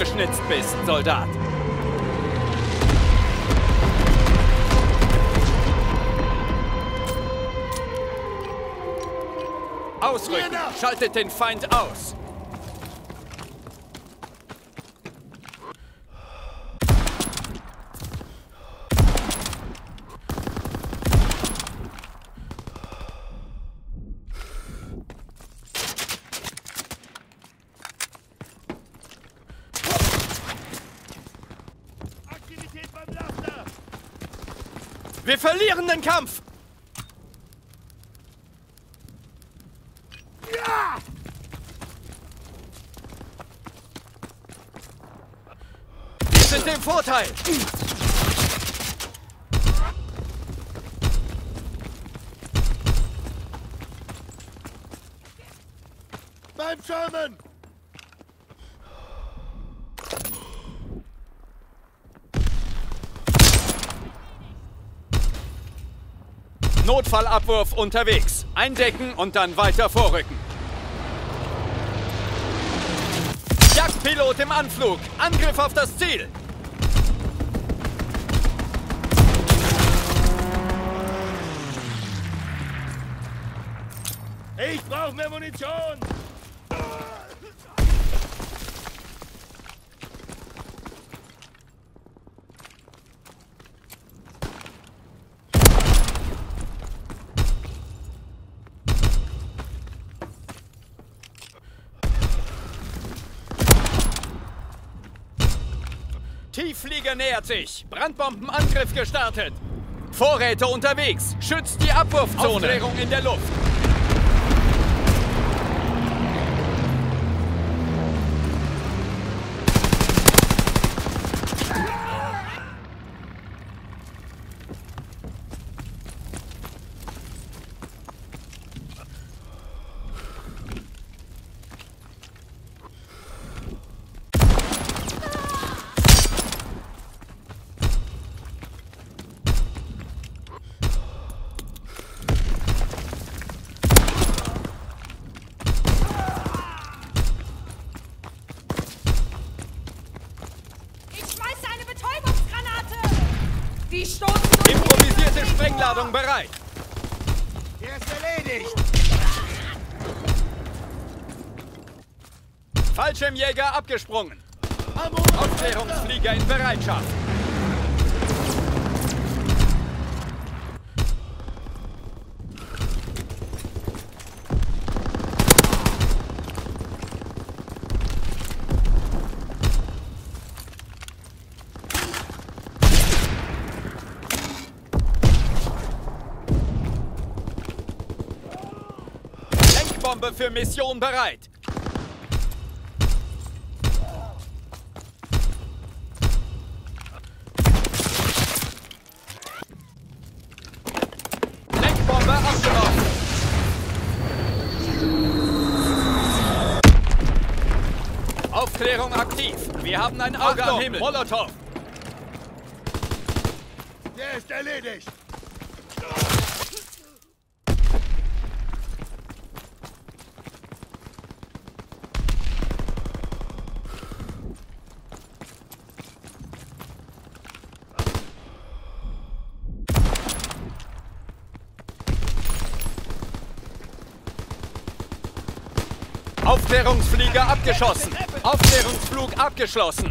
geschnitzt bist, Soldat. Ausrücken! Schaltet den Feind aus! Wir verlieren den Kampf! Ja! Wir sind im Vorteil! Beim Sherman! Notfallabwurf unterwegs. Eindecken und dann weiter vorrücken. Jagdpilot im Anflug. Angriff auf das Ziel. Ich brauche mehr Munition! Tiefflieger nähert sich. Brandbombenangriff gestartet. Vorräte unterwegs. Schützt die Abwurfzone. Aufklärung in der Luft. Die stoßen durch. Improvisierte Sprengladung bereit. Der ist erledigt! Fallschirmjäger abgesprungen. Aufklärungsflieger in Bereitschaft. Bombe für Mission bereit. Lenkbombe abgeworfen. Aufklärung aktiv. Wir haben ein Auge am Himmel. Molotow. Der ist erledigt! Aufklärungsflieger abgeschossen. Aufklärungsflug abgeschlossen.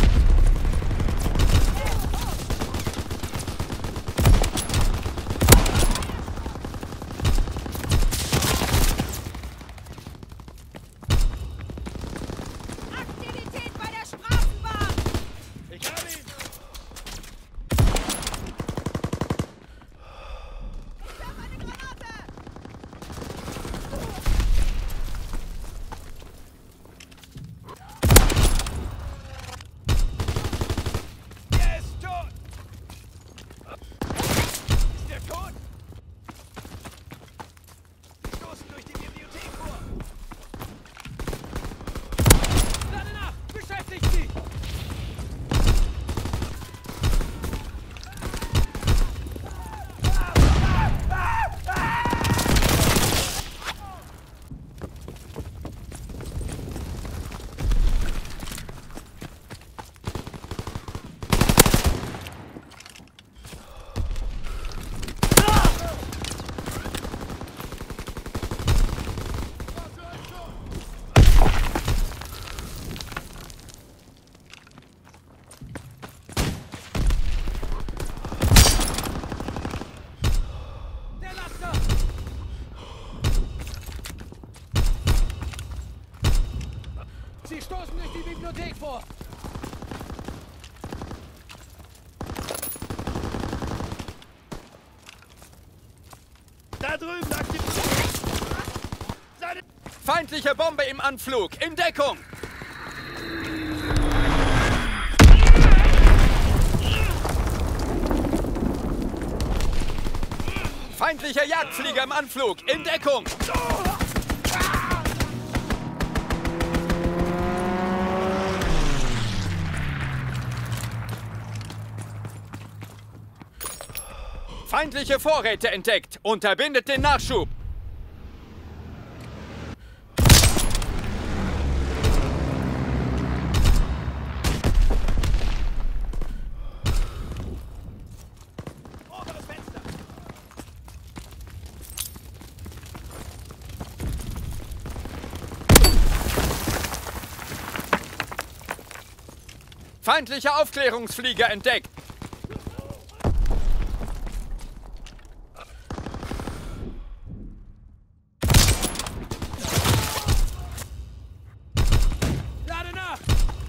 Aktivität bei der Straßenbahn. Ich hab ihn! Ich hab eine Granate. vor! Da drüben aktiviert. Feindliche Bombe im Anflug! In Deckung! Feindlicher Jagdflieger im Anflug! In Deckung! Feindliche Vorräte entdeckt! Unterbindet den Nachschub! Feindlicher Aufklärungsflieger entdeckt! Lade nach!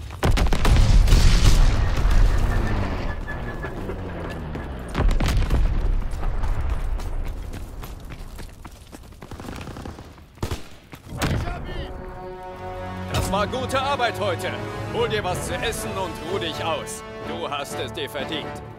Das war gute Arbeit heute. Hol dir was zu essen und ruh dich aus. Du hast es dir verdient.